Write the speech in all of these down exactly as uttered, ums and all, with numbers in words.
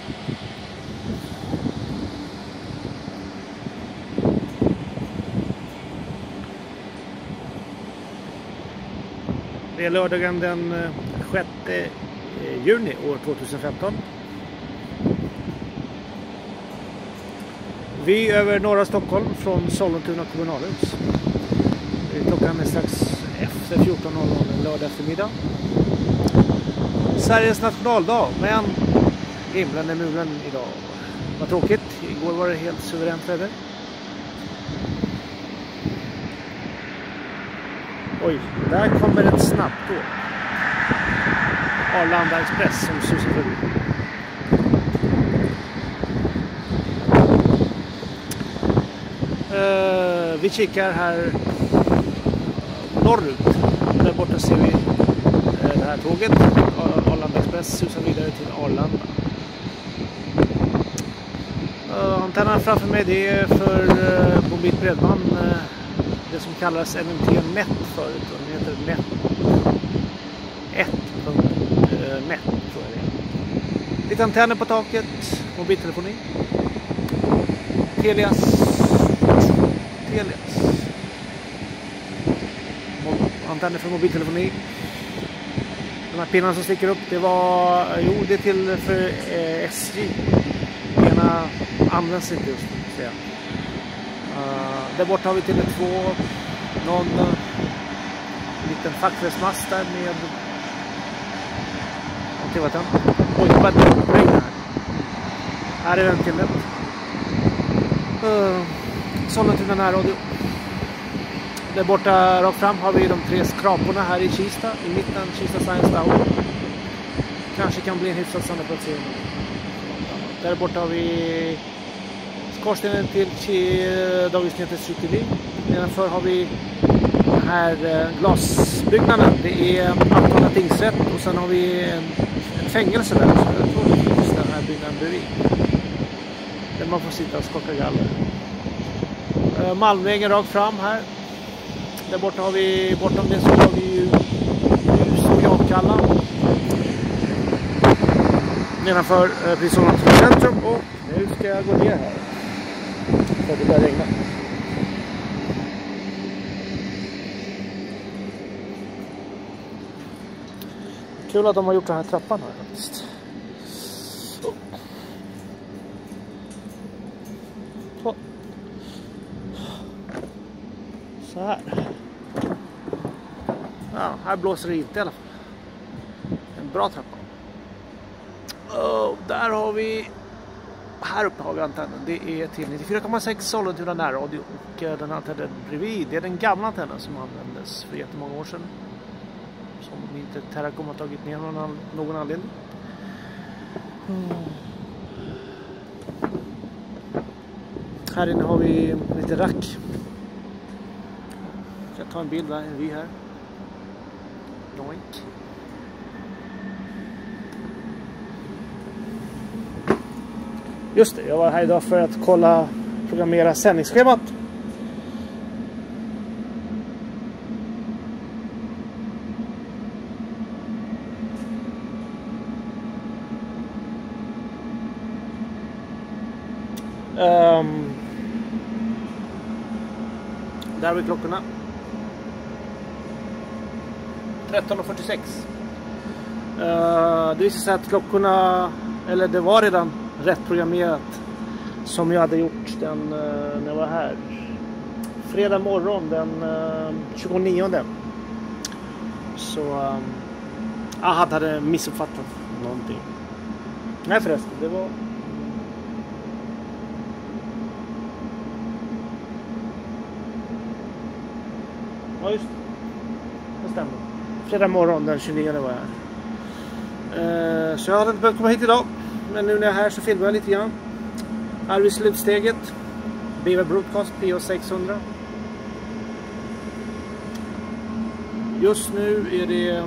Det är lördagen den sjätte juni år tjugohundrafemton. Vi är över norra Stockholm från Sollentuna kommunalhus. Klockan är strax efter fjorton noll noll en lördag eftermiddag. Sveriges nationaldag, men himlen är mulen idag. Vad tråkigt, igår var det helt suveränt väder. Oj, där kommer ett snabbt då. Arlanda Express som susar förbi. Uh, vi kikar här norrut. Där borta ser vi uh, det här tåget. Arlanda Express susar vidare till Arlanda. Uh, antennan framför mig, det är för uh, mobilt bredband. Uh, det som kallas M M T Net förut. Och den heter Net ett punkt net tror jag det är. Lite antenner på taket. Mobiltelefoni. Telias. Telias. Antenner för mobiltelefoni. De här pinnarna som sticker upp, det var, jo det är till för eh, S J. Ena används inte just nu. Uh, där borta har vi till två någon uh, liten fackfästmast där med någonting vad den. Oj, det var ett regn här. Här är den till det. Uh, Sollentuna närradio. Där borta rakt fram har vi de tre skraporna här i Kista. I mitten Kista Science Tower. Kanske kan bli en hyfsad standardplacering. Där borta har vi skorstenen till Dagens Nyheters Cykelliv. Nedanför har vi den här glasbyggnaden. Det är Altona tingsrätt. Och sen har vi en, en fängelse där. Så jag tror det finns den här byggnaden bredvid. Där man får sitta och skaka galler. Malmvägen rakt fram här. Där borta har vi, bortom det så har vi ju hus och Jakalla. Nedanför eh, Prisonans centrum. Och nu ska jag gå ner här. För det börjar regna. Kul att de har gjort den här trappan här faktiskt. Så. Så. Så här. Ja, här blåser det inte i alla fall. En bra trappa. Och där har vi, här uppe har vi antennen. Det är till nittiofyra komma sex Sollentuna närradio. Och den antennen bredvid, det är den gamla antennen som användes för jättemånga år sedan. Som inte Terracom har tagit ner någon, någon anledning. Mm. Här inne har vi lite rack. Jag tar en bild där, en vy här. Noink. Just det, jag var här idag för att kolla, programmera sändningsschemat. Um, där har vi klockorna. tretton och fyrtiosex. Uh, det visar sig att klockorna, eller det var redan rätt programmerat som jag hade gjort den uh, när jag var här. Fredag morgon den uh, tjugonionde. Så um, jag hade missuppfattat någonting. Nej förresten, det var ja just det, stämmer. Fredag morgon den tjugonionde var jag här. Uh, så jag hade inte behövt komma hit idag. Men nu när jag är här så filmar jag lite grann. Här är vi slutsteget. Beaver Broadcast P O sexhundra. Just nu är det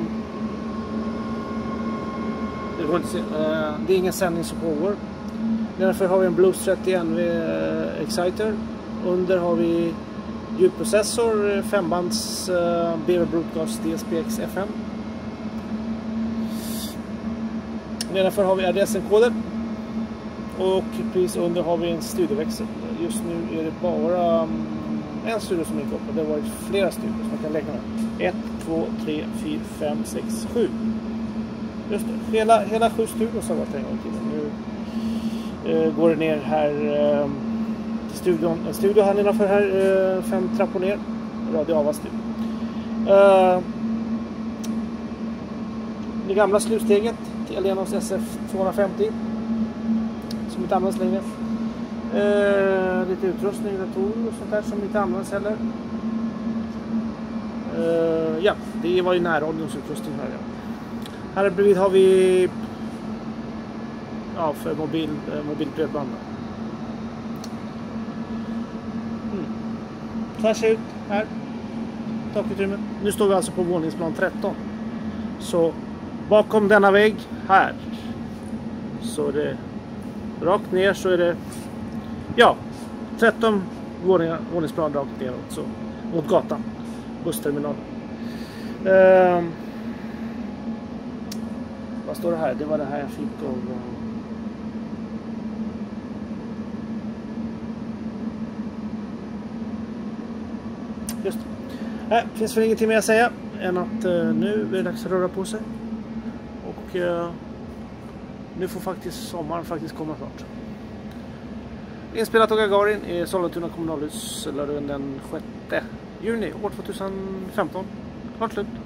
det, går inte se, uh, det är ingen sändning som pågår. Därför har vi en Blues trettio N V uh, Exciter. Under har vi ljudprocessor, fembands uh, Beaver Broadcast D S P X F M. Nedanför har vi R D S-enkoder. Och precis under har vi en studioväxel. Just nu är det bara en studio som är kopplad. Det har varit flera studior som man kan lägga med. ett, två, tre, fyra, fem, sex, sju. Just det, hela, hela sju studior som har varit en gång till. Nu eh, går det ner här eh, till studion. En studio här innanför här, eh, fem trappor ner. Radio Ava studio. Eh, det gamla slutsteget till Elenos S F tvåhundrafemtio. Som inte används längre. Eh, lite utrustning, datorer och sånt där som inte används heller. Eh, ja, det var ju närradions utrustning här. Ja. Här bredvid har vi ja, för mobil, eh, mobilbredband. Mm. Så här ser det ut här. Takutrymme. Nu står vi alltså på våningsplan tretton. Så bakom denna vägg här så är det rakt ner så är det ja, tretton våningar, våningsplan rakt neråt så mot gatan, bussterminalen. Eh, vad står det här? Det var det här jag fick av just det. Äh, finns väl ingenting mer att säga än att eh, nu är det dags att röra på sig och eh, nu får faktiskt sommaren faktiskt komma snart. Inspelat av Gagarin i Sollentuna kommunalhus lördagen den sjätte juni år tvåtusenfemton. Klart slut.